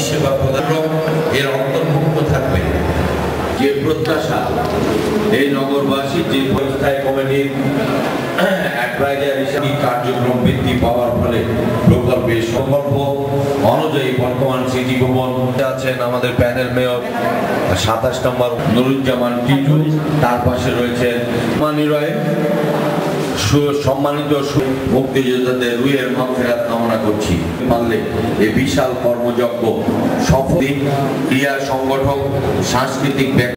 সেবা প্রদান এর অন্তর্ভুক্ত থাকবে। যে প্রত্যাশা এই নগরবাসী যে স্থায়ী কমিটির অ্যাডভাইজার হিসেবে কার্যক্রম বৃদ্ধি পাওয়ার ফলে প্রকল্পের সংকল্প অনুযায়ী বর্তমান সিটি ভবন আছেন আমাদের প্যানেল মেয়র 27 নম্বর নুরুজ্জামান টিটু, তার পাশে রয়েছেন মানিরয় সম্মানিত মুক্তিযোদ্ধাদের রুহের মাগফিরাত কামনা করছি। পারলে এই বিশাল কর্মযজ্ঞ সফল ক্রিয়া সংগঠক সাংস্কৃতিক